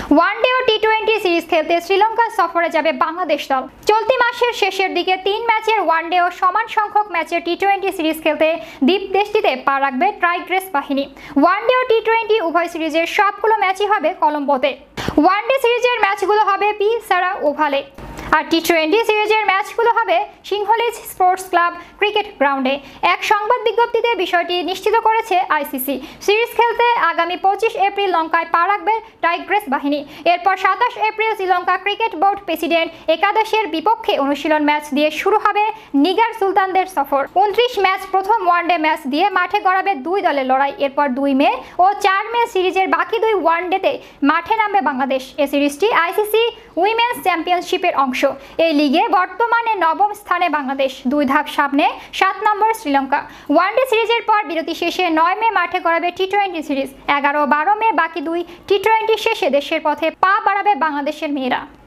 One day ও টি-20 series খেলতে শ্রীলঙ্কা সফরে যাবে বাংলাদেশ দল। চলতি মাসের শেষের দিকে 3 ম্যাচের ওয়ানডে ও সমান সংখ্যক ম্যাচের টি-20 সিরিজ খেলতে দ্বীপ দেশটিতে পা রাখবে টাইগ্রেস বাহিনী। ওয়ানডে ও টি-20 উভয় সিরিজের সবগুলো ম্যাচই হবে কলম্বোতে। ওয়ানডে সিরিজের ম্যাচগুলো হবে পি সারা ওভালে, আর টি-20 সিরিজের ম্যাচগুলো হবে সিংহলিজ স্পোর্টস ক্লাব ক্রিকেট গ্রাউন্ডে। এক সংবাদ বিজ্ঞপ্তিতে বিষয়টি নিশ্চিত করেছে আইসিসি। সিরিজ খেলতে আগামী 25 এপ্রিল লঙ্কায় পা রাখবে টাইগ্রেস বাহিনী। এরপর 27 April Sri Lanka cricket board president একাদশের বিপক্ষে অনুশীলন ম্যাচ দিয়ে শুরু হবে নিগার সুলতানদের সফর। 29 ম্যাচ প্রথম ওয়ানডে ম্যাচ দিয়ে মাঠে গড়াবে 2 দলের লড়াই। এরপর 2 মে ও 4 মে সিরিজের বাকি 2 ওয়ানডেতে মাঠে নামবে বাংলাদেশ। এই সিরিজটি আইসিসি উইমেন্স চ্যাম্পিয়নশিপের অংশ। এই লিগে বর্তমানে 9ম স্থানে বাংলাদেশ, 2 ধাপ সামনে 7 নম্বর শ্রীলঙ্কা। ওয়ানডে সিরিজের পর বিরতি শেষে 9 মে মাঠে গড়াবে টি-20 সিরিজ। 11 ও 12 মে বাকি 2 টি-20 শেষে দেশের পথে পা বাড়াবে বাংলাদেশের মেয়েরা।